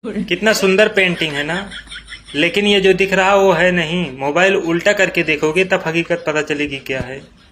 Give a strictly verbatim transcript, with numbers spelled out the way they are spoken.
कितना सुंदर पेंटिंग है ना। लेकिन ये जो दिख रहा वो है नहीं। मोबाइल उल्टा करके देखोगे तब हकीकत पता चलेगी क्या है।